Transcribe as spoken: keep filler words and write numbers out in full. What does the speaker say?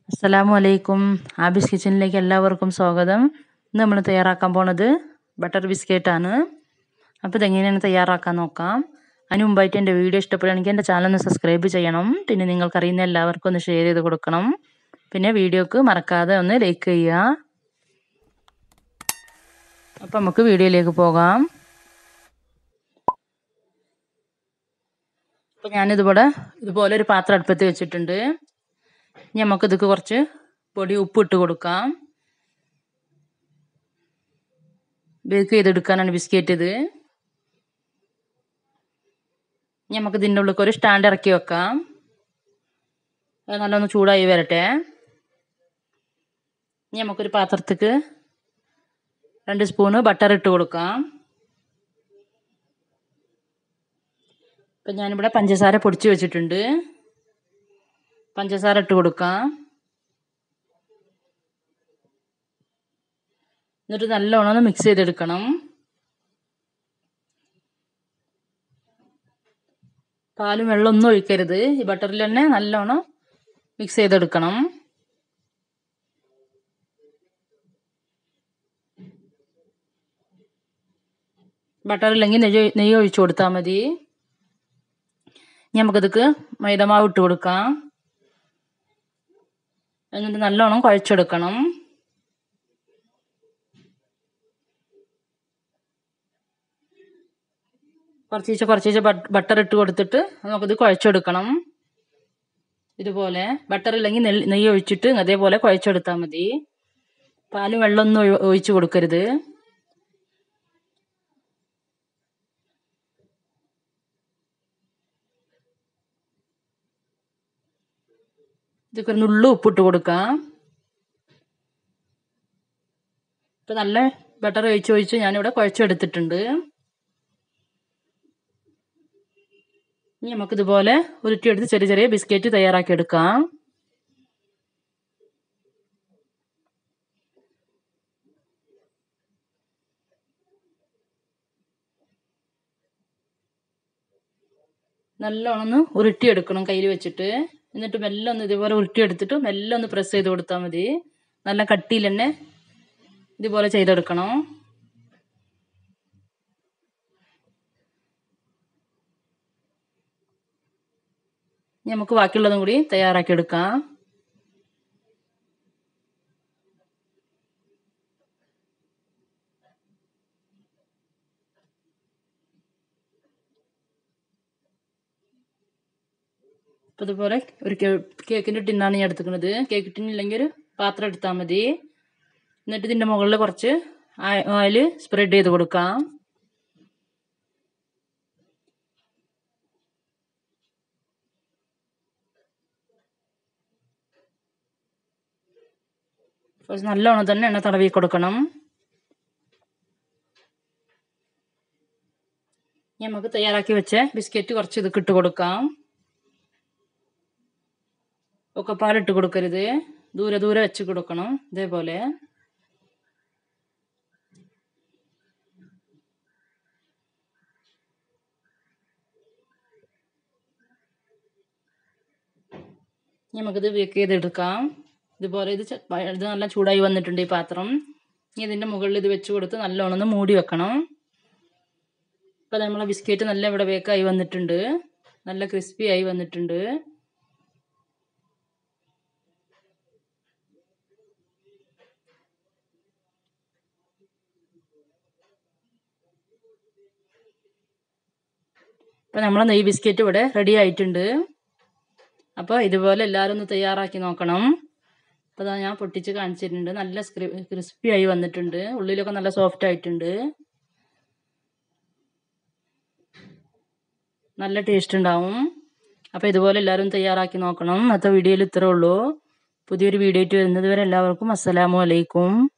അസ്സലാമു അലൈക്കും. ആബിസ് കിച്ചണിലേക്ക് എല്ലാവർക്കും സ്വാഗതം. ഇന്ന് നമ്മൾ തയ്യാറാക്കാൻ പോണത് ബട്ടർ ബിസ്ക്കറ്റാണ്. അപ്പോൾ ഇതെങ്ങനെയാണ് തയ്യാറാക്കാൻ നോക്കാം. അതിന് മുമ്പായിട്ട് എൻ്റെ വീഡിയോ ഇഷ്ടപ്പെടുകയാണെങ്കിൽ എൻ്റെ ചാനൽ ഒന്ന് സബ്സ്ക്രൈബ് ചെയ്യണം. പിന്നെ നിങ്ങൾക്കറിയുന്ന എല്ലാവർക്കും ഒന്ന് ഷെയർ ചെയ്ത് കൊടുക്കണം. പിന്നെ വീഡിയോക്ക് മറക്കാതെ ഒന്ന് ലൈക്ക് ചെയ്യുക. അപ്പോൾ നമുക്ക് വീഡിയോയിലേക്ക് പോകാം. അപ്പോൾ ഞാനിതുപോലെ ഇതുപോലെ ഒരു പാത്രം അടുപ്പത്ത് വെച്ചിട്ടുണ്ട്. ഇനി നമുക്ക് ഇതൊക്കെ കുറച്ച് പൊടി ഉപ്പ് ഇട്ട് കൊടുക്കാം. ബേക്ക് ചെയ്തെടുക്കാനാണ് ബിസ്ക്കറ്റ് ഇത്. ഇനി നമുക്ക് ഇതിൻ്റെ ഉള്ളിൽ ഒരു സ്റ്റാൻഡ് ഇറക്കി വെക്കാം. അത് നല്ലൊന്ന് ചൂടായി വരട്ടെ. ഇനി നമുക്കൊരു പാത്രത്തേക്ക് രണ്ട് സ്പൂണ് ബട്ടർ ഇട്ട് കൊടുക്കാം. ഇപ്പം ഞാനിവിടെ പഞ്ചസാര പൊടിച്ച് വെച്ചിട്ടുണ്ട്. പഞ്ചസാര ഇട്ട് കൊടുക്കാം. എന്നിട്ട് നല്ലോണം മിക്സ് ചെയ്തെടുക്കണം. പാലും വെള്ളമൊന്നും ഒഴിക്കരുത്. ഈ ബട്ടറിൽ തന്നെ നല്ലോണം മിക്സ് ചെയ്തെടുക്കണം. ബട്ടറില്ലെങ്കിൽ നെയ്യ് നെയ്യ് ഒഴിച്ചു കൊടുത്താൽ മതി. ഇനി നമുക്കിതൊക്കെ മൈദമാവ് ഇട്ട് കൊടുക്കാം. എന്നിട്ട് നല്ലോണം കുഴച്ചെടുക്കണം. കുറച്ചീച്ച കുറച്ചീച്ച ബട്ടർ ഇട്ട് കൊടുത്തിട്ട് നമുക്കിത് കുഴച്ചെടുക്കണം. ഇതുപോലെ ബട്ടർ ഇല്ലെങ്കിൽ നെയ്യ് ഒഴിച്ചിട്ട് അതേപോലെ കുഴച്ചെടുത്താൽ മതി. പാലും വെള്ളമൊന്നും ഒഴിച്ചു കൊടുക്കരുത്. ഇതൊക്കെ ഒരു നുള്ളു ഉപ്പിട്ട് കൊടുക്കാം. ഇപ്പം നല്ല ബട്ടർ ഒഴിച്ച് ഒഴിച്ച് ഞാനിവിടെ കുഴച്ചെടുത്തിട്ടുണ്ട്. ഇനി നമുക്കിതുപോലെ ഉരുട്ടിയെടുത്ത് ചെറിയ ചെറിയ ബിസ്ക്കറ്റ് തയ്യാറാക്കി എടുക്കാം. നല്ലോണം ഒന്ന് ഉരുട്ടിയെടുക്കണം കയ്യിൽ വെച്ചിട്ട്. എന്നിട്ട് മെല്ലെ ഒന്ന് ഇതുപോലെ ഉരുട്ടിയെടുത്തിട്ട് മെല്ലെ ഒന്ന് പ്രസ് ചെയ്ത് കൊടുത്താൽ മതി. നല്ല കട്ടിയിൽ തന്നെ ഇതുപോലെ ചെയ്തെടുക്കണം. നമുക്ക് ബാക്കിയുള്ളതും കൂടി തയ്യാറാക്കി എടുക്കാം. അപ്പോൾ ഇതുപോലെ ഒരു കേക്കിൻ്റെ ടിന്നാണ് ഞാൻ എടുത്തിരിക്കുന്നത്. കേക്ക് ടിന്നില്ലെങ്കിൽ ഒരു പാത്രം എടുത്താൽ മതി. എന്നിട്ട് ഇതിൻ്റെ മുകളിൽ കുറച്ച് ഓയിൽ സ്പ്രെഡ് ചെയ്ത് കൊടുക്കാം. കുറച്ച് നല്ലോണം തന്നെ എണ്ണ തടവി കൊടുക്കണം. നമുക്ക് തയ്യാറാക്കി വെച്ച ബിസ്ക്കറ്റ് കുറച്ച് ഇത് ഇട്ട് കൊടുക്കാം. ഒക്കെ പാലിട്ട് കൊടുക്കരുത്. ദൂരെ ദൂരെ വെച്ച് കൊടുക്കണം. ഇതേപോലെ നമുക്കിത് ബേക്ക് ചെയ്തെടുക്കാം. ഇതുപോലെ ഇത് ഇത് നല്ല ചൂടായി വന്നിട്ടുണ്ട് ഈ പാത്രം. ഇനി ഇതിൻ്റെ മുകളിൽ ഇത് വെച്ച് കൊടുത്ത് നല്ലോണം ഒന്ന് മൂടി വെക്കണം. ഇപ്പം നമ്മളെ ബിസ്ക്കറ്റ് നല്ല ഇവിടെ ബേക്കായി വന്നിട്ടുണ്ട്. നല്ല ക്രിസ്പി ആയി വന്നിട്ടുണ്ട്. ഇപ്പം നമ്മളെ നെയ്യ് ബിസ്ക്കറ്റ് ഇവിടെ റെഡി ആയിട്ടുണ്ട്. അപ്പോൾ ഇതുപോലെ എല്ലാവരും ഒന്ന് തയ്യാറാക്കി നോക്കണം. അപ്പോൾ അതാ ഞാൻ പൊട്ടിച്ച് കാണിച്ചിട്ടുണ്ട്. നല്ല ക്രിസ്പി ആയി വന്നിട്ടുണ്ട്. ഉള്ളിലൊക്കെ നല്ല സോഫ്റ്റ് ആയിട്ടുണ്ട്. നല്ല ടേസ്റ്റ് ഉണ്ടാവും. അപ്പോൾ ഇതുപോലെ എല്ലാവരും തയ്യാറാക്കി നോക്കണം. ഇന്നത്തെ വീഡിയോയിൽ ഇത്രേ ഉള്ളൂ. പുതിയൊരു വീഡിയോ ആയിട്ട് വരുന്നത് വരെ എല്ലാവർക്കും അസ്സലാമു അലൈക്കും.